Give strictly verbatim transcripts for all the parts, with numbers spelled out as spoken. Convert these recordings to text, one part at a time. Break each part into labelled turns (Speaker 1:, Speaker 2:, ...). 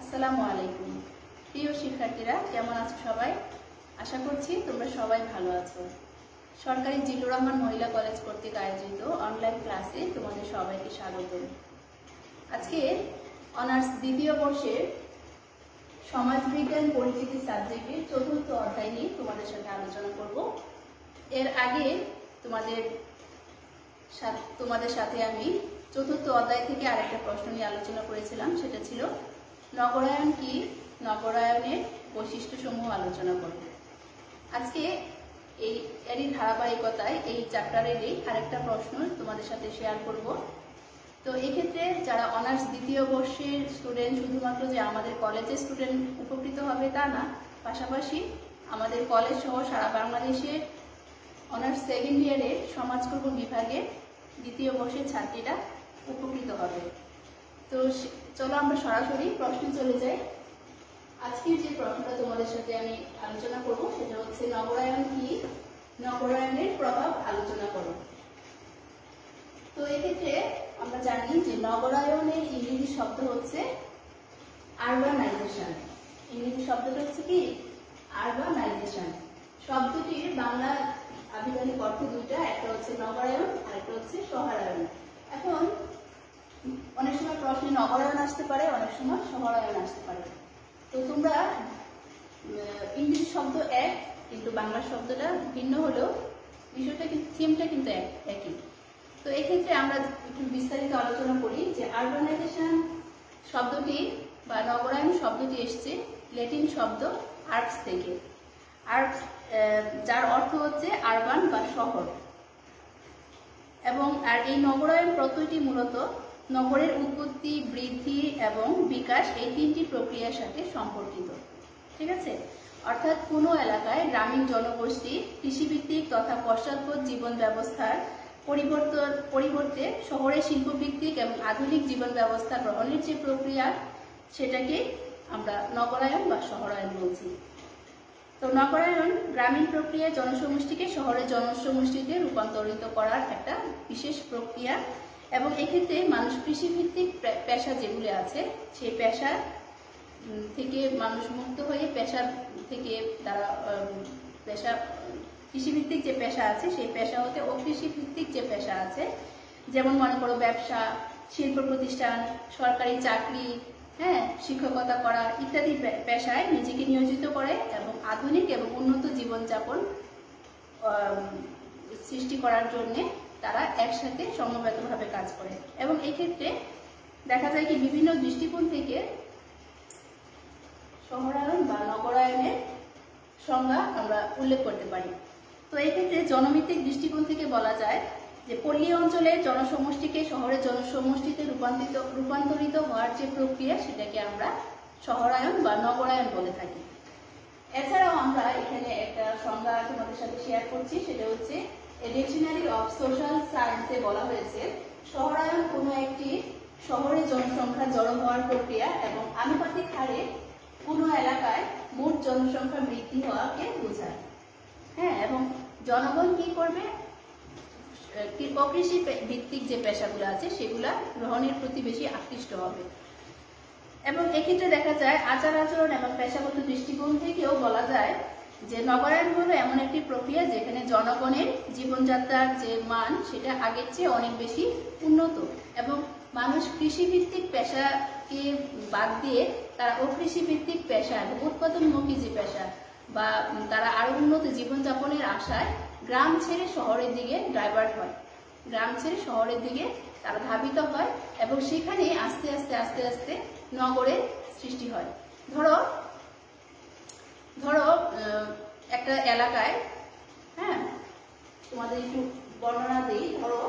Speaker 1: আসসালামু আলাইকুম। প্রিয় শিক্ষার্থীরা, কেমন আছো সবাই? আশা করছি তোমরা সবাই ভালো আছো। সরকারি জিল্লুর রহমান মহিলা কলেজ কর্তৃক আয়োজিত অনলাইন ক্লাসে তোমাদের সবাইকে স্বাগত। আজকে অনার্স দ্বিতীয় বর্ষের সমাজবিজ্ঞান পরিচিতি সাবজেক্টের চতুর্থ অধ্যায় নিয়ে তোমাদের সাথে আলোচনা করব। এর আগে তোমাদের তোমাদের সাথে আমি চতুর্থ অধ্যায় থেকে আরেকটা প্রশ্ন নিয়ে আলোচনা করেছিলাম, সেটা ছিল নগরায়ন কি, নগরায়নের বৈশিষ্ট্যসমূহ আলোচনা করব। আজকে এই এরই ধারাবাহিকতায় এই চ্যাপ্টারেরই আরেকটা প্রশ্ন তোমাদের সাথে শেয়ার করব। তো এক্ষেত্রে যারা অনার্স দ্বিতীয় বর্ষের স্টুডেন্ট, শুধুমাত্র যে আমাদের কলেজের স্টুডেন্ট উপকৃত হবে তা না, পাশাপাশি আমাদের কলেজ সহ সারা বাংলাদেশের অনার্স সেকেন্ড ইয়ারের সমাজকর্ম বিভাগের দ্বিতীয় বর্ষের ছাত্রীরা উপকৃত হবে। তো চলো আমরা সরাসরি প্রশ্নে চলে যাই। আজকের যে প্রশ্নটা তোমাদের সাথে আমি আলোচনা করব সেটা হচ্ছে নগরায়ন কি, নগরায়নের প্রভাব আলোচনা করো। তো এক্ষেত্রে আমরা জানি যে নগরায়নের ইংরেজি শব্দ হচ্ছে আরবানাইজেশন। ইংরেজি শব্দটা হচ্ছে কি? আরবানাইজেশন। শব্দটির বাংলা আবিধানিক অর্থ দুইটা, একটা হচ্ছে নগরায়ন আর একটা হচ্ছে শহরায়ন। এখন অনেক সময় প্রশ্নে নগরায়ন আসতে পারে, অনেক সময় শহরায়ন আসতে পারে। তো তোমরা ইংরেজি শব্দ এক, কিন্তু বাংলা শব্দটা ভিন্ন হলেও বিষয়টা কিন্তু থিমটা কিন্তু একই। তো এক্ষেত্রে আমরা একটু বিস্তারিত আলোচনা করি যে আরবানাইজেশন শব্দটি বা নগরায়ন শব্দটি এসছে ল্যাটিন শব্দ আর্বস থেকে। আর্বস যার অর্থ হচ্ছে আরবান বা শহর। এবং আর এই নগরায়ন প্রত্যয়টি মূলত নগরের উৎপত্তি, বৃদ্ধি এবং বিকাশ এই তিনটি প্রক্রিয়ার সাথে সম্পর্কিত। ঠিক আছে? অর্থাৎ কোনো এলাকায় গ্রামীণ জনগোষ্ঠী কৃষিভিত্তিক তথা পশ্চাৎপদ জীবন ব্যবস্থার পরিবর্তন পরিবর্তে শহরের শিল্পভিত্তিক এবং আধুনিক জীবন ব্যবস্থা গ্রহণের যে প্রক্রিয়া, সেটাকে আমরা নগরায়ন বা শহরায়ন বলছি। তো নগরায়ন গ্রামীণ প্রক্রিয়ায় জনসমষ্টিকে শহরের জনসমষ্টিতে রূপান্তরিত করার একটা বিশেষ প্রক্রিয়া। এবং এক্ষেত্রে মানুষ কৃষিভিত্তিক পেশা যেগুলো আছে সেই পেশা থেকে মানুষ মুক্ত হয়ে পেশা থেকে তারা পেশা কৃষিভিত্তিক যে পেশা আছে সেই পেশা হতে অকৃষিভিত্তিক যে পেশা আছে, যেমন মনে করো ব্যবসা, শিল্প প্রতিষ্ঠান, সরকারি চাকরি, হ্যাঁ শিক্ষকতা করা ইত্যাদি পেশায় নিজেকে নিয়োজিত করে এবং আধুনিক এবং উন্নত জীবনযাপন সৃষ্টি করার জন্য তারা একসাথে সমবেতভাবে কাজ করে। এবং এই ক্ষেত্রে দেখা যায় কি বিভিন্ন দৃষ্টিকোণ থেকে শহরায়ন বা নগরায়নের সংজ্ঞা আমরা উল্লেখ করতে পারি। তো এই ক্ষেত্রে জনমিতিক দৃষ্টিকোণ থেকে বলা যায় যে পল্লী অঞ্চলের জনসমষ্টিকে শহরের জনসমষ্টিতে রূপান্তরিত রূপান্তরিত হওয়ার যে প্রক্রিয়া, সেটাকে আমরা শহরায়ন বা নগরায়ন বলে থাকি। এছাড়াও আমরা এখানে একটা সংজ্ঞা তোমাদের সাথে শেয়ার করছি, সেটা হচ্ছে ডিকশনারি অফ সোশ্যাল সায়েন্সে বলা হয়েছে শহরায়ন কোনো একটি শহরের জনসংখ্যা জড়ো হওয়ার প্রক্রিয়া এবং আনুপাতিক হারে কোনো এলাকায় মোট জনসংখ্যা বৃদ্ধি হওয়াকে বোঝায়। হ্যাঁ, এবং জনগণ কি করবে? অকৃষি ভিত্তিক যে পেশাগুলো আছে সেগুলা গ্রহণের প্রতি বেশি আকৃষ্ট হবে। এবং এক্ষেত্রে দেখা যায় আচার আচরণ এবং পেশাগত দৃষ্টিকোণ থেকেও বলা যায় যে নগরায়ন হলো এমন একটি প্রক্রিয়া যেখানে জনগণের জীবনযাত্রার যে মান সেটা আগের চেয়ে অনেক বেশি উন্নত এবং মানুষ কৃষিভিত্তিক পেশাকে বাদ দিয়ে তারা অকৃষিভিত্তিক পেশা এবং উৎপাদনমুখী যে পেশা বা তারা আরো উন্নত জীবনযাপনের আশায় গ্রাম ছেড়ে শহরের দিকে ডাইভার্ট হয়, গ্রাম ছেড়ে শহরের দিকে তারা ধাবিত হয় এবং সেখানে আস্তে আস্তে আস্তে আস্তে নগরের সৃষ্টি হয়। ধরো ধরো একটা এলাকায়, হ্যাঁ তোমাদের একটু বর্ণনা দিই। ধরো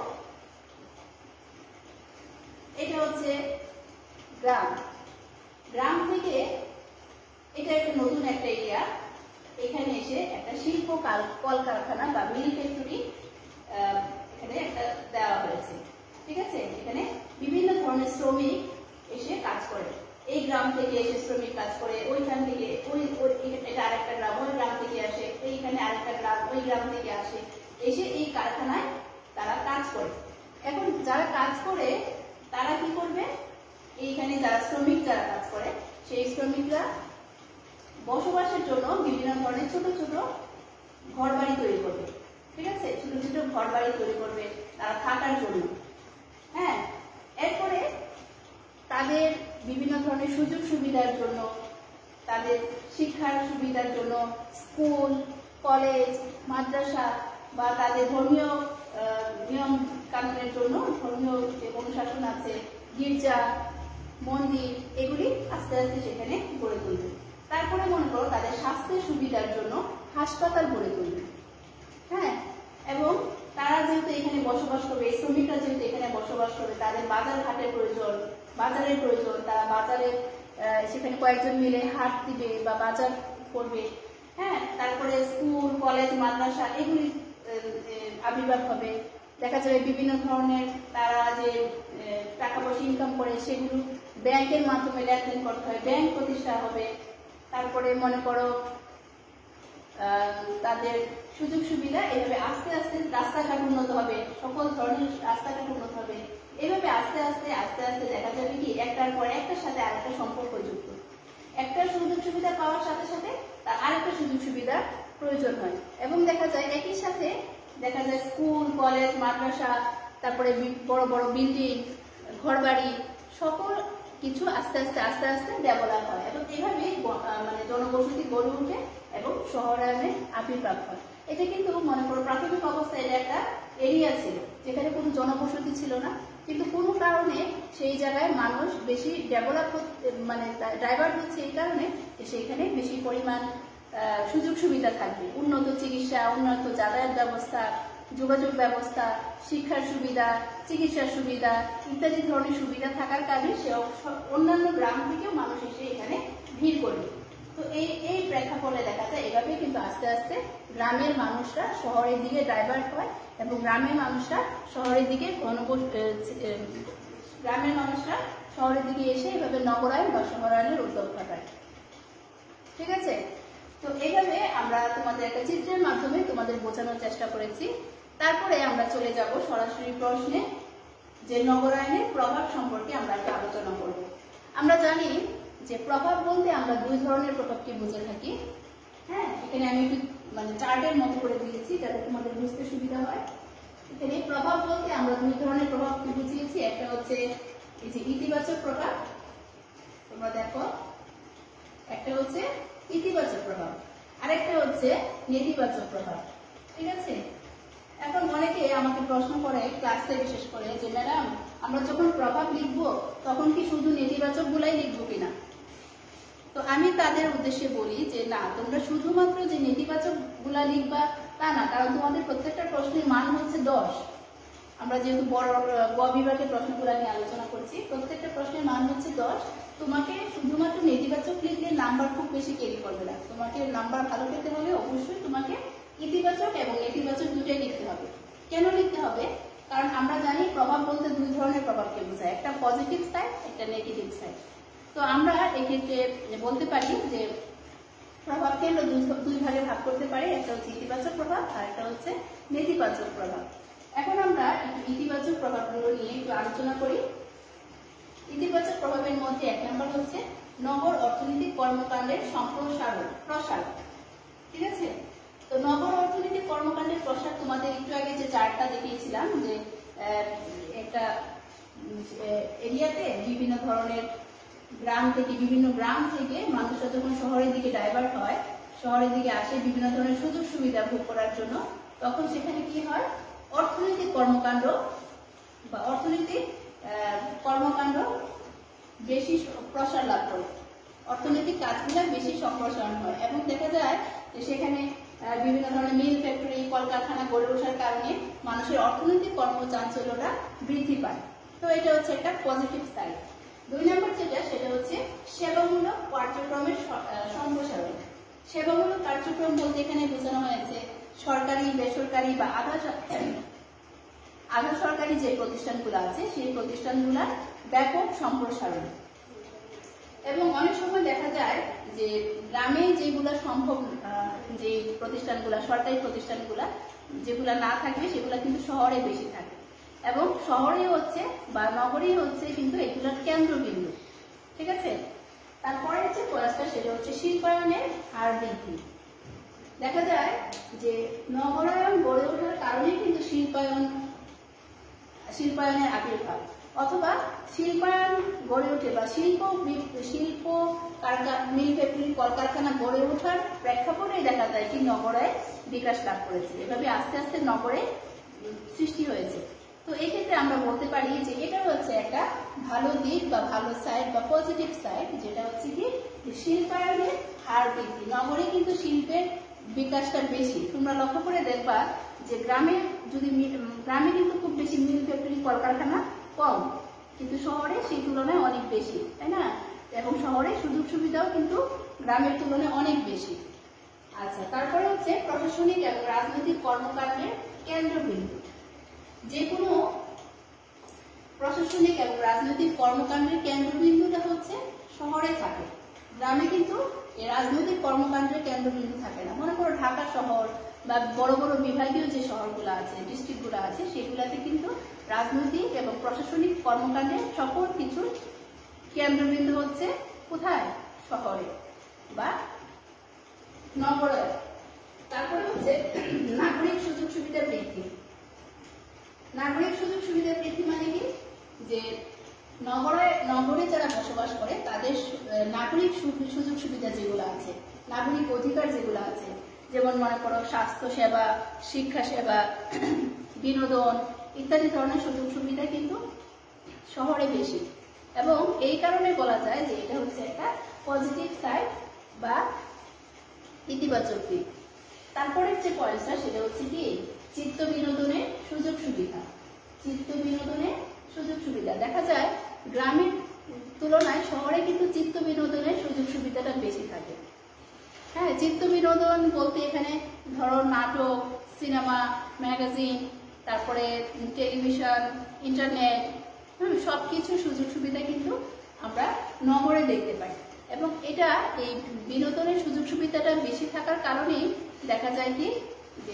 Speaker 1: এটা হচ্ছে গ্রাম, গ্রাম থেকে এটা একটা নতুন একটা এরিয়া, এখানে এসে একটা শিল্প কলকারখানা বা মিল ফ্যাক্টরি এখানে একটা দেওয়া হয়েছে। ঠিক আছে? এখানে বিভিন্ন ধরনের শ্রমিক এসে কাজ করে, এই গ্রাম থেকে এসে শ্রমিক কাজ করে, ওইখান থেকে ওই এটা আরেকটা গ্রাম, ওই গ্রাম থেকে আসে, এইখানে আরেকটা গ্রাম, ওই গ্রাম থেকে আসে, এসে এই কারখানায় তারা কাজ করে। এখন যারা কাজ করে তারা কি করবে? এইখানে যারা শ্রমিক যারা কাজ করে সেই শ্রমিকরা বসবাসের জন্য বিভিন্ন ধরনের ছোট ছোট ঘর বাড়ি তৈরি করবে, ঠিক আছে, ছোট ছোট ঘর বাড়ি তৈরি করবে তারা থাকার জন্য। হ্যাঁ, এরপরে তাদের বিভিন্ন ধরনের সুযোগ সুবিধার জন্য, তাদের শিক্ষার সুবিধার জন্য স্কুল, কলেজ, মাদ্রাসা বা তাদের ধর্মীয় নিয়ম কানুনের জন্য, ধর্মীয় যে অনুশাসন আছে, গির্জা, মন্দির, এগুলি আস্তে আস্তে সেখানে গড়ে তুলবে। তারপরে মনে করো তাদের স্বাস্থ্যের সুবিধার জন্য হাসপাতাল গড়ে তুলবে। হ্যাঁ, এবং তারা যেহেতু এখানে বসবাস করবে, শ্রমিকরা যেহেতু এখানে বসবাস করবে, তাদের বাজার ঘাটের প্রয়োজন, বাজারের প্রয়োজন, তারা বাজারে সেখানে কয়েকজন মিলে হাট দিবে বা বাজার করবে। হ্যাঁ, তারপরে স্কুল, কলেজ, মাদ্রাসা এগুলি আবির্ভাব হবে। দেখা যাবে বিভিন্ন ধরনের তারা যে টাকা পয়সা ইনকাম করে সেগুলো ব্যাংকের মাধ্যমে লেনদেন করতে হয়, ব্যাংক প্রতিষ্ঠা হবে। তারপরে মনে করো তাদের সুযোগ সুবিধা এভাবে আস্তে আস্তে রাস্তাঘাট উন্নত হবে, সকল ধরনের রাস্তাঘাট উন্নত হবে। এভাবে আস্তে আস্তে আস্তে আস্তে দেখা যাবে কি একটার পর একটার সাথে আরেকটা সম্পর্ক যুক্ত। একটা সুযোগ সুবিধা পাওয়ার সাথে সাথে তার আরেকটা সুযোগ সুবিধার প্রয়োজন হয়, এবং দেখা যায় একই সাথে দেখা যায় স্কুল, কলেজ, মাদ্রাসা, তারপরে বড় বড় বিল্ডিং, ঘরবাড়ি, সকল কিছু আস্তে আস্তে আস্তে আস্তে ডেভেলপ হয়, এবং এইভাবে মানে জনবসতি গড়ে উঠে এবং শহরায়নের আবির্ভাব হয়। এটা কিন্তু মনে করো প্রাথমিক অবস্থায় এটা একটা এরিয়া ছিল যেখানে কোনো জনবসতি ছিল না, কিন্তু কোনো কারণে সেই জায়গায় মানুষ বেশি ডেভেলপ মানে ডাইভার্ট হচ্ছে, এই কারণে সেইখানে বেশি পরিমাণ সুযোগ সুবিধা থাকবে, উন্নত চিকিৎসা, উন্নত যাতায়াত ব্যবস্থা, যোগাযোগ ব্যবস্থা, শিক্ষার সুবিধা, চিকিৎসার সুবিধা ইত্যাদি ধরনের সুবিধা থাকার কারণে সে অন্যান্য গ্রাম থেকেও মানুষ এসে এখানে ভিড় করবে। তো এই এই প্রেক্ষাপটে দেখা যায় এভাবে কিন্তু আস্তে আস্তে গ্রামের মানুষরা শহরের দিকে ডাইভার্ট হয়, এবং গ্রামের মানুষরা শহরের দিকে ঘনবস গ্রামের মানুষরা শহরের দিকে এসে এভাবে নগরায়ন বা শহরায়নের উদ্যোগ ঘটায়। ঠিক আছে, তো এইভাবে আমরা তোমাদের একটা চিত্রের মাধ্যমে তোমাদের বোঝানোর চেষ্টা করেছি। তারপরে আমরা চলে যাব সরাসরি প্রশ্নে, যে নগরায়নের প্রভাব সম্পর্কে আমরা একটা আলোচনা করব। আমরা জানি যে প্রভাব বলতে আমরা দুই ধরনের প্রভাবকে বুঝে থাকি। হ্যাঁ, এখানে আমি একটু মানে চার্টের মতো করে দিয়েছি যাতে তোমাদের বুঝতে সুবিধা হয়। এখানে প্রভাব বলতে আমরা দুই ধরনের প্রভাবকে বুঝিয়েছি। একটা হচ্ছে এই যে ইতিবাচক প্রভাব, তোমরা দেখো, একটা হচ্ছে ইতিবাচক প্রভাব, আরেকটা হচ্ছে নেতিবাচক প্রভাব। ঠিক আছে, এখন অনেকে আমাকে প্রশ্ন করে ক্লাসে, বিশেষ করে যে ম্যাডাম আমরা যখন প্রভাব লিখবো তখন কি শুধু নেতিবাচক গুলাই লিখবো কিনা? তো আমি তাদের উদ্দেশ্যে বলি যে না, তোমরা শুধুমাত্র যে নেতিবাচক গুলা লিখবা তা না, কারণ তোমাদের প্রত্যেকটা প্রশ্নের মান হচ্ছে দশ। আমরা যেহেতু বড় গ বিভাগের প্রশ্নগুলো নিয়ে আলোচনা করছি, প্রত্যেকটা প্রশ্নের মান হচ্ছে দশ। তোমাকে শুধুমাত্র নেতিবাচক লিখলে নাম্বার খুব বেশি ক্যারি করবে না। তোমাকে নাম্বার ভালো পেতে হলে অবশ্যই তোমাকে ইতিবাচক এবং নেতিবাচক দুটোই লিখতে হবে। কেন লিখতে হবে? কারণ আমরা জানি প্রভাব বলতে দুই ধরনের প্রভাবকে বোঝায়, একটা পজিটিভ সাইড, একটা নেগেটিভ সাইড। তো আমরা এক্ষেত্রে বলতে পারি যে প্রভাবকে আমরা দুই ভাগে ভাগ করতে পারি, একটা হচ্ছে ইতিবাচক প্রভাব আর একটা হচ্ছে নেতিবাচক প্রভাব। এখন আমরা ইতিবাচক প্রভাবগুলো নিয়ে একটু আলোচনা করি। ইতিবাচক প্রভাবের মধ্যে এক নম্বর হচ্ছে নগর অর্থনৈতিক কর্মকাণ্ডের সম্প্রসারণ, প্রসার। ঠিক আছে, তো নগর অর্থনৈতিক কর্মকাণ্ডের প্রসার তোমাদের একটু আগে যে চার্টটা দেখিয়েছিলাম, যে একটা এরিয়াতে বিভিন্ন ধরনের গ্রাম থেকে বিভিন্ন গ্রাম থেকে মানুষরা যখন শহরের দিকে ডাইভার্ট হয়, শহরের দিকে আসে বিভিন্ন ধরনের সুযোগ সুবিধা ভোগ করার জন্য, তখন সেখানে কি হয়, অর্থনৈতিক কর্মকাণ্ড বা অর্থনৈতিক কর্মকাণ্ড বেশি প্রসার লাভ করে, অর্থনৈতিক কাজগুলো বেশি সম্প্রসারণ হয়, এবং দেখা যায় যে সেখানে বিভিন্ন ধরনের মিল, ফ্যাক্টরি, কলকারখানা গড়ে ওঠার কারণে মানুষের অর্থনৈতিক কর্মচাঞ্চল্যটা বৃদ্ধি পায়। তো এটা হচ্ছে একটা পজিটিভ সাইড। দুই নম্বর যেটা, সেটা হচ্ছে সেবামূলক কার্যক্রমের সম্প্রসারণ। সেবামূলক কার্যক্রম বলতে এখানে বোঝানো হয়েছে সরকারি, বেসরকারি বা আধা আধা সরকারি যে প্রতিষ্ঠানগুলো আছে সেই প্রতিষ্ঠানগুলোর ব্যাপক সম্প্রসারণ। এবং অনেক সময় দেখা যায় যে গ্রামে যেগুলা সম্ভব, যে প্রতিষ্ঠানগুলা, সরকারি প্রতিষ্ঠানগুলা যেগুলা না থাকবে সেগুলা কিন্তু শহরে বেশি থাকে, এবং শহরে হচ্ছে বা নগরেই হচ্ছে কিন্তু এগুলোর কেন্দ্রবিন্দু। ঠিক আছে, তারপরে পয়েন্টটা সেটা হচ্ছে শিল্পায়নের হার বৃদ্ধি। দেখা যায় যে নগরায়ন গড়ে ওঠার কারণে কিন্তু শিল্পায়ন শিল্পায়নের আবির্ভাব, অথবা শিল্পায়ন গড়ে ওঠে বা শিল্প শিল্প মিল ফ্যাক্টরি কলকারখানা গড়ে ওঠার প্রেক্ষাপটে দেখা যায় কি নগরায় বিকাশ লাভ করেছে, এভাবে আস্তে আস্তে নগরে সৃষ্টি হয়েছে। তো এই ক্ষেত্রে আমরা বলতে পারি যে এটা হচ্ছে একটা ভালো দিক বা ভালো সাইড বা পজিটিভ সাইড, যেটা হচ্ছে কি শিল্পায়নের হার বৃদ্ধি। নগরে কিন্তু শিল্পের বিকাশটা বেশি। তোমরা লক্ষ্য করে দেখবা যে গ্রামে যদি গ্রামে কিন্তু খুব বেশি মিল ফ্যাক্টরি কলকারখানা কম, কিন্তু শহরে সেই তুলনায় অনেক বেশি, তাই না? এবং শহরে সুযোগ সুবিধাও কিন্তু গ্রামের তুলনায় অনেক বেশি। আচ্ছা, তারপরে হচ্ছে প্রশাসনিক এবং রাজনৈতিক কর্মকাণ্ডের কেন্দ্রবিন্দু। যে কোনো প্রশাসনিক এবং রাজনৈতিক কর্মকাণ্ডের কেন্দ্রবিন্দুটা হচ্ছে শহরে থাকে, গ্রামে কিন্তু রাজনৈতিক কর্মকাণ্ডের কেন্দ্রবিন্দু থাকে না। মনে করো ঢাকা শহর বা বড় বড় বিভাগীয় যে শহরগুলো আছে, ডিস্ট্রিক্টগুলো আছে, সেগুলোতে কিন্তু রাজনৈতিক এবং প্রশাসনিক কর্মকাণ্ডের সকল কিছু কেন্দ্রবিন্দু হচ্ছে কোথায়? শহরে বা নগরে। তারপরে হচ্ছে নাগরিক সুযোগ সুবিধা বৃদ্ধি। নাগরিক সুযোগ সুবিধা বৃদ্ধি মানে কি? যে নগরে নগরে যারা বসবাস করে তাদের নাগরিক সুযোগ সুবিধা যেগুলো আছে, নাগরিক অধিকার যেগুলো আছে, যেমন মনে করো স্বাস্থ্য সেবা, শিক্ষা সেবা, বিনোদন ইত্যাদি ধরনের সুযোগ সুবিধা কিন্তু শহরে বেশি। এবং এই কারণে বলা যায় যে এটা হচ্ছে একটা পজিটিভ সাইড বা ইতিবাচক দিক। তারপরের যে পয়েন্টটা সেটা হচ্ছে কি চিত্ত বিনোদনের সুযোগ সুবিধা। চিত্ত বিনোদনের সুযোগ সুবিধা দেখা যায় গ্রামের তুলনায় শহরে কিন্তু চিত্ত বিনোদনের সুযোগ সুবিধাটা বেশি থাকে। হ্যাঁ, চিত্ত বিনোদন বলতে এখানে ধরো নাটক, সিনেমা, ম্যাগাজিন, তারপরে টেলিভিশন, ইন্টারনেট, হম সবকিছু সুযোগ সুবিধা কিন্তু আমরা নগরে দেখতে পাই। এবং এটা এই বিনোদনের সুযোগ সুবিধাটা বেশি থাকার কারণেই দেখা যায় কি যে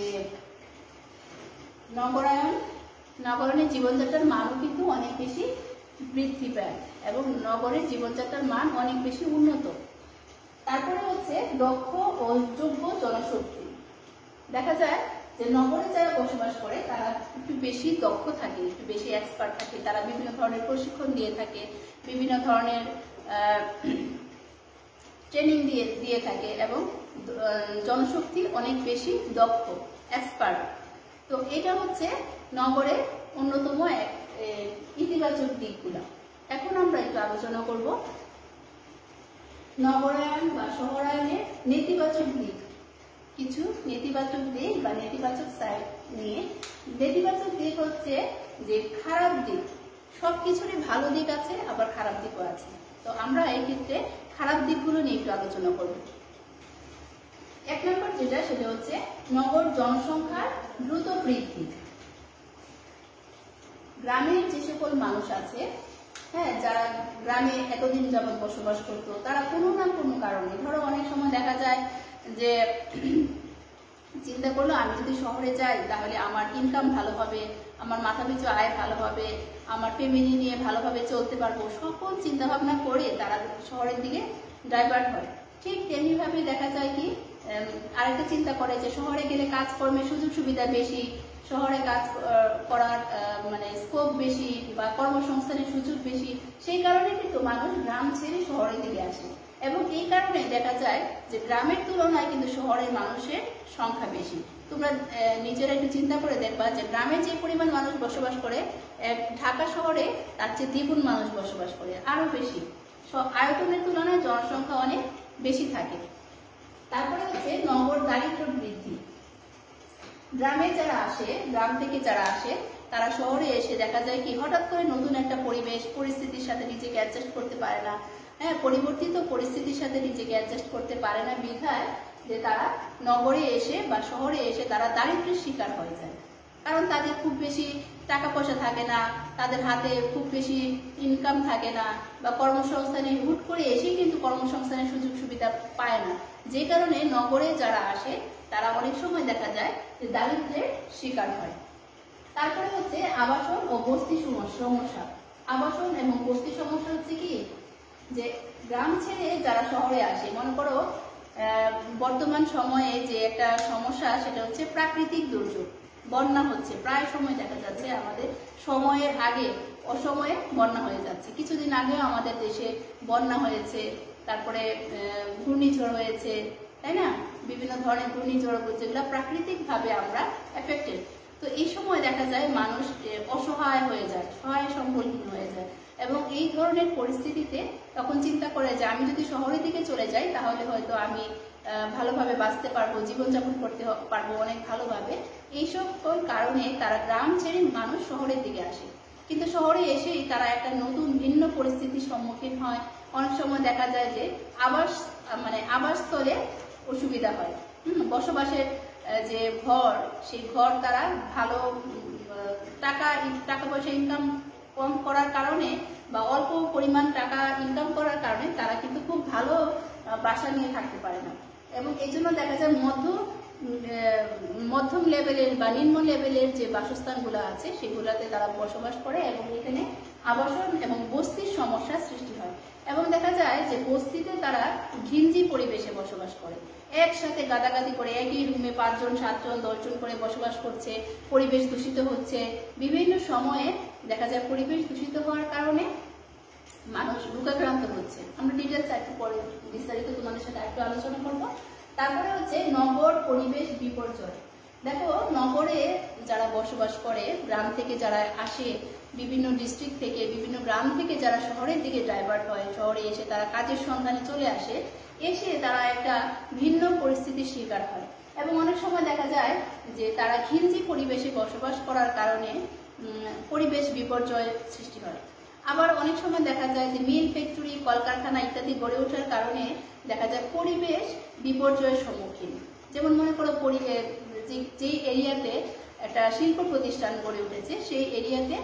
Speaker 1: নগরায়ন নগরায়নের জীবনযাত্রার মানও কিন্তু অনেক বেশি বৃদ্ধি পায় এবং নগরের জীবনযাত্রার মান অনেক বেশি উন্নত। তারপরে হচ্ছে দক্ষ ও যোগ্য জনশক্তি। দেখা যায় যে নগরে যারা বসবাস করে তারা একটু বেশি দক্ষ থাকে, একটু বেশি এক্সপার্ট থাকে, তারা বিভিন্ন ধরনের প্রশিক্ষণ দিয়ে থাকে, বিভিন্ন ধরনের ট্রেনিং দিয়ে দিয়ে থাকে এবং জনশক্তি অনেক বেশি দক্ষ, এক্সপার্ট। তো এটা হচ্ছে নগরের অন্যতম এক ইতিবাচক দিকগুলো। এখন আমরা একটু আলোচনা করব নগরায়ন বা শহরায়নের নেতিবাচক দিক। কিছু নেতিবাচক দিক বা নেতিবাচক সাইড নিয়ে। নেতিবাচক দিক হচ্ছে যে খারাপ দিক। সবকিছুরই ভালো দিক আছে, আবার খারাপ দিকও আছে। তো আমরা এই ক্ষেত্রে খারাপ দিকগুলো নিয়ে একটু আলোচনা করব। এক নম্বর যেটা সেটা হচ্ছে নগর জনসংখ্যার দ্রুত বৃদ্ধি। গ্রামের যে সকল মানুষ আছে, হ্যাঁ, যারা গ্রামে এতদিন যাবৎ বসবাস করতো, তারা কোনো না কোনো কারণে, ধরো অনেক সময় দেখা যায় যে চিন্তা করলো আমি যদি শহরে যাই তাহলে আমার ইনকাম ভালো হবে, আমার মাথা পিছু আয় ভালো হবে, আমার ফ্যামিলি নিয়ে ভালোভাবে চলতে পারবো, সকল চিন্তা ভাবনা করে তারা শহরের দিকে ডাইভার্ট হয়। ঠিক তেমনিভাবে দেখা যায় কি আরেকটা চিন্তা করে যে শহরে গেলে কাজকর্মের সুযোগ সুবিধা বেশি, শহরে কাজ করার মানে স্কোপ বেশি বা কর্মসংস্থানের সুযোগ বেশি, সেই কারণে কিন্তু মানুষ গ্রাম ছেড়ে শহরের দিকে আসে। এবং এই কারণে দেখা যায় যে গ্রামের তুলনায় কিন্তু শহরের মানুষের সংখ্যা বেশি। তোমরা নিজেরা একটু চিন্তা করে দেখবা যে গ্রামে যে পরিমাণ মানুষ বসবাস করে ঢাকা শহরে তার চেয়ে দ্বিগুণ মানুষ বসবাস করে, আরো বেশি। আয়তনের তুলনায় জনসংখ্যা অনেক বেশি থাকে। তারপরে হচ্ছে নগর দারিদ্র বৃদ্ধি। গ্রামে যারা আসে, গ্রাম থেকে যারা আসে তারা শহরে এসে দেখা যায় কি হঠাৎ করে নতুন একটা পরিবেশ পরিস্থিতির সাথে নিজেকে অ্যাডজাস্ট করতে পারে না। হ্যাঁ, পরিবর্তিত পরিস্থিতির সাথে নিজেকে অ্যাডজাস্ট করতে পারে না বিধায় যে তারা নগরে এসে বা শহরে এসে তারা দারিদ্র্যের শিকার হয়ে যায়। কারণ তাদের খুব বেশি টাকা পয়সা থাকে না, তাদের হাতে খুব বেশি ইনকাম থাকে না, বা কর্মসংস্থানে হুট করে এসেই কিন্তু কর্মসংস্থানের সুযোগ সুবিধা পায় না। যে কারণে নগরে যারা আসে তারা অনেক সময় দেখা যায় যে দারিদ্র্যের শিকার হয়। তারপরে হচ্ছে আবাসন ও বস্তি সমস্যা। আবাসন এবং বস্তি সমস্যা হচ্ছে কি যে গ্রাম ছেড়ে যারা শহরে আসে, মনে করো বর্তমান সময়ে যে একটা সমস্যা সেটা হচ্ছে প্রাকৃতিক দুর্যোগ, বন্যা হচ্ছে প্রায় সময় দেখা যাচ্ছে, আমাদের সময়ের আগে অসময়ে বন্যা হয়ে যাচ্ছে। কিছুদিন আগেও আমাদের দেশে বন্যা হয়েছে, তারপরে ঘূর্ণিঝড় হয়েছে, তাই না, বিভিন্ন ধরনের ঘূর্ণিঝড় যেগুলো প্রাকৃতিক ভাবে আমরা এফেক্টেড। তো এই সময় দেখা যায় মানুষ অসহায় হয়ে যায়, সহায় সম্বলহীন হয়ে যায়, এবং এই ধরনের পরিস্থিতিতে তখন চিন্তা করে যে আমি যদি শহরের দিকে চলে যাই তাহলে হয়তো আমি ভালোভাবে বাঁচতে পারবো, জীবনযাপন করতে পারবো অনেক ভালোভাবে। এই সকল কারণে তারা গ্রাম ছেড়ে মানুষ শহরের দিকে আসে, কিন্তু শহরে এসেই তারা একটা নতুন ভিন্ন পরিস্থিতির সম্মুখীন হয়। অনেক সময় দেখা যায় যে আবাস মানে আবাসস্থলে অসুবিধা হয়, হম বসবাসের যে ঘর, সেই ঘর তারা ভালো টাকা টাকা পয়সা ইনকাম কম করার কারণে বা অল্প পরিমাণ টাকা ইনকাম করার কারণে তারা কিন্তু খুব ভালো বাসা নিয়ে থাকতে পারে না, এবং এই জন্য দেখা যায় মধ্য মধ্যম লেভেলের বা নিম্ন লেভেলের যে বাসস্থানগুলো আছে সেগুলোতে তারা বসবাস করে, এবং এখানে আবাসন এবং বস্তির সমস্যার সৃষ্টি হয়। এবং দেখা যায় যে বস্তিতে তারা ঘিঞ্জি পরিবেশে বসবাস করে, একসাথে গাদাগাদি করে একই রুমে পাঁচজন সাতজন দশজন করে বসবাস করছে, পরিবেশ দূষিত হচ্ছে। বিভিন্ন সময়ে দেখা যায় পরিবেশ দূষিত হওয়ার কারণে মানুষ রোগাক্রান্ত হচ্ছে। আমরা ডিটেলস একটু পরে বিস্তারিত তোমাদের সাথে একটু আলোচনা করব। তারপরে হচ্ছে নগর পরিবেশ বিপর্যয়। দেখো, নগরে যারা বসবাস করে, গ্রাম থেকে যারা আসে, বিভিন্ন ডিস্ট্রিক্ট থেকে বিভিন্ন গ্রাম থেকে যারা শহরের দিকে ডাইভার্ট হয়, শহরে এসে তারা কাজের সন্ধানে চলে আসে, এসে তারা একটা ভিন্ন পরিস্থিতির শিকার হয়, এবং অনেক সময় দেখা যায় যে তারা ঘিঞ্জি পরিবেশে বসবাস করার কারণে পরিবেশ বিপর্যয় সৃষ্টি হয়। আবার অনেক সময় দেখা যায় যে মিল, ফ্যাক্টরি, কলকারখানা ইত্যাদি গড়ে ওঠার কারণে দেখা যায় পরিবেশ বিপর্যয়ের সম্মুখীন। যেমন মনে করো যে এরিয়াতে একটা শিল্প প্রতিষ্ঠান গড়ে উঠেছে, সেই এরিয়াতে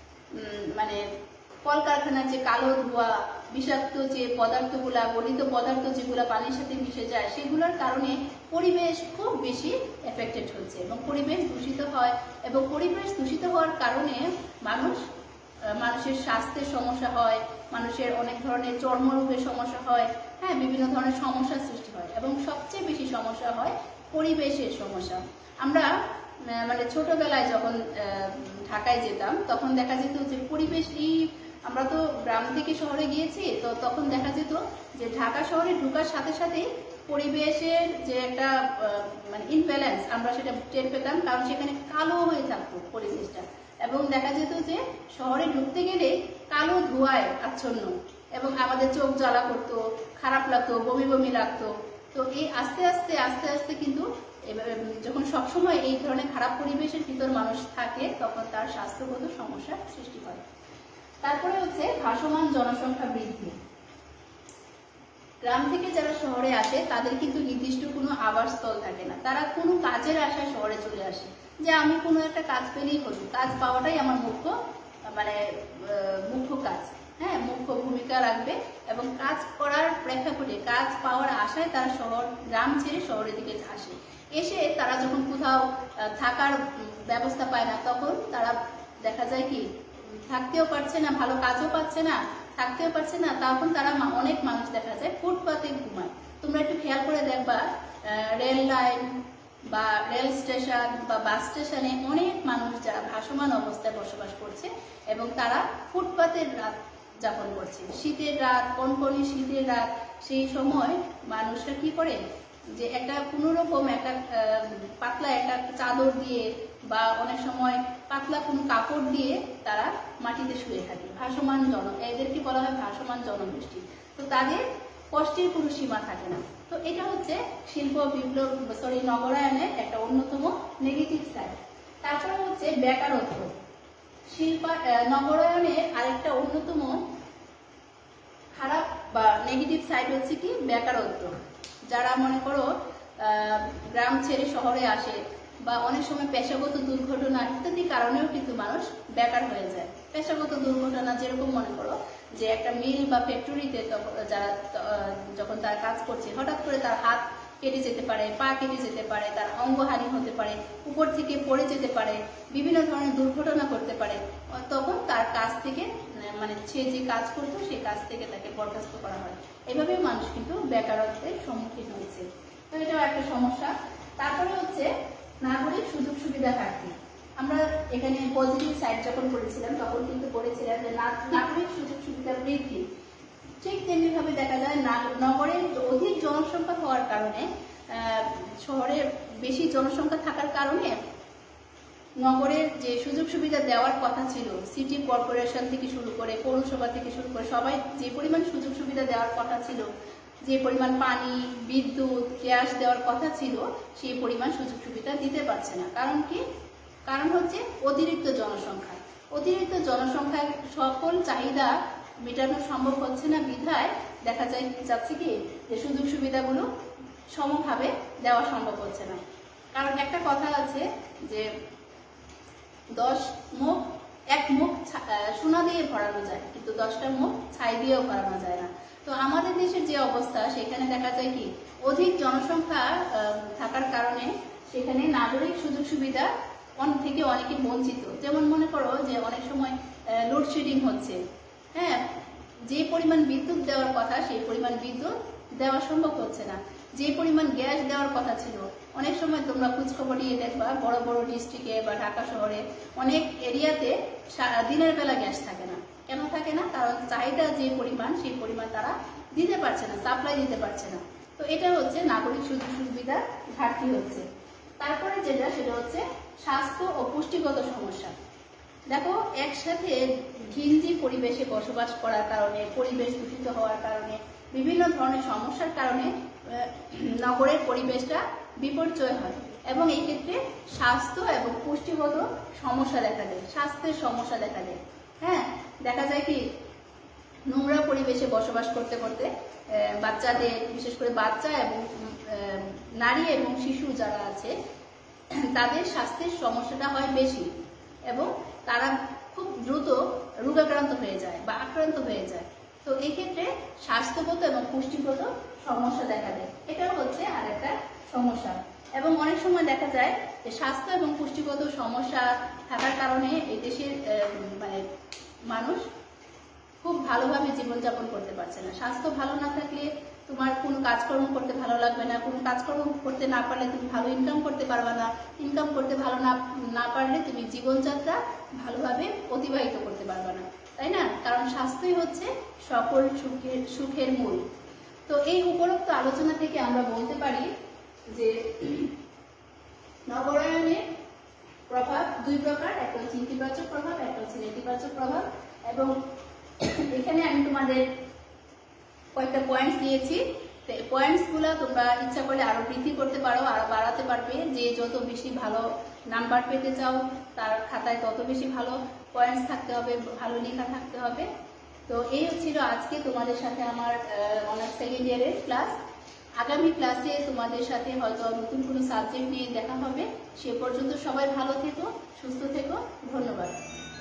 Speaker 1: মানে কলকারখানার যে কালো ধোঁয়া, বিষাক্ত যে পদার্থগুলা, গলিত পদার্থ যেগুলা পানির সাথে মিশে যায়, সেগুলোর কারণে পরিবেশ খুব বেশি এফেক্টেড হচ্ছে এবং পরিবেশ দূষিত হয়। এবং পরিবেশ দূষিত হওয়ার কারণে মানুষ মানুষের স্বাস্থ্যের সমস্যা হয়, মানুষের অনেক ধরনের চর্মরোগের সমস্যা হয়, হ্যাঁ, বিভিন্ন ধরনের সমস্যার সৃষ্টি হয়, এবং সবচেয়ে বেশি সমস্যা হয় পরিবেশের সমস্যা। আমরা মানে ছোটবেলায় যখন ঢাকায় যেতাম তখন দেখা যেত যে পরিবেশ, এই আমরা তো গ্রাম থেকে শহরে গিয়েছি, তো তখন দেখা যেত যে ঢাকা শহরে ঢোকার সাথে সাথে পরিবেশের যে একটা মানে ইনব্যালেন্স আমরা সেটা টের পেতাম, কারণ সেখানে কালো হয়ে থাকতো পরিবেশটা, এবং দেখা যেত যে শহরে ঢুকতে গেলে কালো ধোঁয়ায় আচ্ছন্ন, এবং আমাদের চোখ জ্বালা করতো, খারাপ লাগতো, বমি বমি লাগতো। তো এই আস্তে আস্তে আস্তে আস্তে কিন্তু যখন সবসময় এই ধরনের খারাপ পরিবেশের ভিতর মানুষ থাকে তখন তার স্বাস্থ্যগত সমস্যার সৃষ্টি হয়। তারপরে হচ্ছে ভাসমান জনসংখ্যা বৃদ্ধি। গ্রাম থেকে যারা শহরে আসে তাদের কিন্তু নির্দিষ্ট কোনো আবাসস্থল থাকে না, তারা কোনো কাজের আশায় শহরে চলে আসে, যে আমি কোনো একটা কাজ পেলেই হলো, কাজ পাওয়াটাই আমার মুখ্য মানে মুখ্য কাজ, হ্যাঁ, মুখ্য ভূমিকা রাখবে, এবং কাজ করার প্রেক্ষাপটে কাজ পাওয়ার আশায় তারা শহর গ্রাম ছেড়ে শহরের দিকে আসে। এসে তারা যখন কোথাও থাকার ব্যবস্থা পায় না, তখন তারা দেখা যায় কি থাকতেও পারছে না, ভালো কাজও পাচ্ছে না, থাকতেও পারছে না, তখন তারা অনেক মানুষ দেখা যায় ফুটপাতে ঘুমায়। তোমরা একটু খেয়াল করে দেখবা রেল লাইন বা রেল স্টেশন বা বাস স্টেশনে অনেক মানুষ যারা ভাসমান অবস্থায় বসবাস করছে, এবং তারা ফুটপাতের রাত যাপন করছে। শীতের রাত, কনকনে শীতের রাত, সেই সময় মানুষরা কি করে যে একটা কোনো রকম একটা পাতলা একটা চাদর দিয়ে বা অনেক সময় পাতলা কোনো কাপড় দিয়ে তারা মাটিতে শুয়ে থাকে। ভাসমান জন, এদেরকে বলা হয় ভাসমান জনগোষ্ঠী। তো তাদের কষ্টের কোনো সীমা থাকে না। তো এটা হচ্ছে শিল্প বিপ্লব সরি নগরায়নের একটা অন্যতম নেগেটিভ সাইড। তাছাড়া হচ্ছে বেকারত্ব। শিল্প নগরায়নের আরেকটা অন্যতম খারাপ বা নেগেটিভ সাইড হচ্ছে কি বেকারত্ব। যারা মনে করো গ্রাম ছেড়ে শহরে আসে বা অনেক সময় পেশাগত দুর্ঘটনা ইত্যাদি কারণেও কিন্তু মানুষ বেকার হয়ে যায়। পেশাগত দুর্ঘটনা যেরকম মনে করো যে একটা মিল বা ফ্যাক্টরিতে যারা যখন তার কাজ করছে, হঠাৎ করে তার হাত কেটে যেতে পারে, পা কেটে যেতে পারে, তার অঙ্গহানি হতে পারে, উপর থেকে পড়ে যেতে পারে, বিভিন্ন ধরনের দুর্ঘটনা করতে পারে, তখন তার কাজ থেকে মানে সে যে কাজ করতো সেই কাজ থেকে তাকে বরখাস্ত করা হয়। এভাবে মানুষ কিন্তু বেকারত্বের সম্মুখীন হয়েছে। তো এটাও একটা সমস্যা। তারপরে হচ্ছে নাগরিক সুযোগ সুবিধা ঘাটতি। আমরা এখানে পজিটিভ সাইড যখন পড়েছিলাম তখন কিন্তু পড়েছিলাম যে নাগরিক সুযোগ সুবিধা বৃদ্ধি। ঠিক তেমনি ভাবে দেখা যায় নগরে অধিক জনসংখ্যা হওয়ার কারণে, শহরে বেশি জনসংখ্যা থাকার কারণে নগরের যে সুযোগ সুবিধা দেওয়ার কথা ছিল, সিটি কর্পোরেশন থেকে শুরু করে পৌরসভা থেকে শুরু করে সবাই যে পরিমাণ সুযোগ সুবিধা দেওয়ার কথা ছিল, যে পরিমাণ পানি, বিদ্যুৎ, গ্যাস দেওয়ার কথা ছিল, সেই পরিমাণ সুযোগ সুবিধা দিতে পারছে না। কারণ কি? কারণ হচ্ছে অতিরিক্ত জনসংখ্যা। অতিরিক্ত জনসংখ্যার সকল চাহিদা মেটানো সম্ভব হচ্ছে না বিধায় দেখা যায় যাচ্ছে কি যে সুযোগ সুবিধাগুলো সমভাবে দেওয়া সম্ভব হচ্ছে না। কারণ একটা কথা আছে যে দশ মুখ এক মুখ সোনা দিয়ে ভরানো যায়, কিন্তু দশটা মুখ ছাই দিয়েও ভরানো যায় না। তো আমাদের দেশের যে অবস্থা, সেখানে দেখা যায় কি অধিক জনসংখ্যা থাকার কারণে সেখানে নাগরিক সুযোগ সুবিধা থেকে অনেকে বঞ্চিত। যেমন মনে করো যে অনেক সময় লোডশেডিং হচ্ছে, হ্যাঁ, যে পরিমাণ বিদ্যুৎ দেওয়ার কথা সেই পরিমাণ বিদ্যুৎ দেওয়া সম্ভব হচ্ছে না। যে পরিমাণ গ্যাস দেওয়ার কথা ছিল, অনেক সময় তোমরা খোঁজখবর নিয়ে দেখবা বড় বড় ডিস্ট্রিক্টে বা ঢাকা শহরে অনেক এরিয়াতে দিনের বেলা গ্যাস থাকে না। কেন থাকে না? কারণ চাহিদা যে পরিমাণ সেই পরিমাণ তারা দিতে পারছে না, সাপ্লাই দিতে পারছে না। তো এটা হচ্ছে নাগরিক সুযোগ সুবিধার ঘাটতি হচ্ছে। তারপরে যেটা সেটা হচ্ছে স্বাস্থ্য ও পুষ্টিগত সমস্যা। দেখো, একসাথে ঘিঞ্জি পরিবেশে বসবাস করার কারণে, পরিবেশ দূষিত হওয়ার কারণে, বিভিন্ন ধরনের সমস্যার কারণে নগরের পরিবেশটা বিপর্যয় হয় এবং এই ক্ষেত্রে স্বাস্থ্য এবং পুষ্টিগত সমস্যা দেখা দেয়, স্বাস্থ্যের সমস্যা দেখা দেয়। হ্যাঁ, দেখা যায় কি নোংরা পরিবেশে বসবাস করতে করতে বাচ্চাদের, বিশেষ করে বাচ্চা এবং নারী এবং শিশু যারা আছে তাদের স্বাস্থ্যের সমস্যাটা হয় বেশি এবং তারা খুব দ্রুত রোগাক্রান্ত হয়ে যায় বা আক্রান্ত হয়ে যায়। তো এই ক্ষেত্রে স্বাস্থ্যগত এবং পুষ্টিগত সমস্যা দেখা দেয়। এটাও হচ্ছে আরেকটা সমস্যা। এবং অনেক সময় দেখা যায় যে স্বাস্থ্য এবং পুষ্টিগত সমস্যা থাকার কারণে এই দেশের মানে মানুষ খুব ভালোভাবে জীবনযাপন করতে পারছে না। স্বাস্থ্য ভালো না থাকলে তোমার কোনো কাজকর্ম করতে ভালো লাগবে না, কোনো কাজকর্ম করতে না পারলে তুমি ভালো ইনকাম করতে পারবে না, ইনকাম করতে ভালো না না পারলে তুমি জীবনযাত্রা ভালোভাবে অতিবাহিত করতে পারবে না, তাই না? কারণ স্বাস্থ্যই হচ্ছে সকল সুখের সুখের মূল। তো এই উপরোক্ত আলোচনা থেকে আমরা বলতে পারি যে নগরায়নের প্রভাব দুই প্রকার, একটা হচ্ছে ইতিবাচক প্রভাব, একটা হচ্ছে নেতিবাচক প্রভাব। এবং এখানে আমি তোমাদের কয়েকটা পয়েন্টস দিয়েছি। পয়েন্টস গুলা তোমরা ইচ্ছা করলে আরো বৃদ্ধি করতে পারো, আরো বাড়াতে পারবে। যে যত বেশি ভালো নাম্বার পেতে চাও তার খাতায় তত বেশি ভালো পয়েন্টস থাকতে হবে, ভালো লেখা থাকতে হবে। তো এই ছিল আজকে তোমাদের সাথে আমার অনার্স সেকেন্ড ইয়ারের ক্লাস। আগামী ক্লাসে তোমাদের সাথে হয়তো নতুন কোনো সাবজেক্ট নিয়ে দেখা হবে। সে পর্যন্ত সবাই ভালো থেকো, সুস্থ থেকো। ধন্যবাদ।